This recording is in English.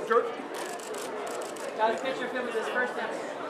George. Got a picture of him with his first time.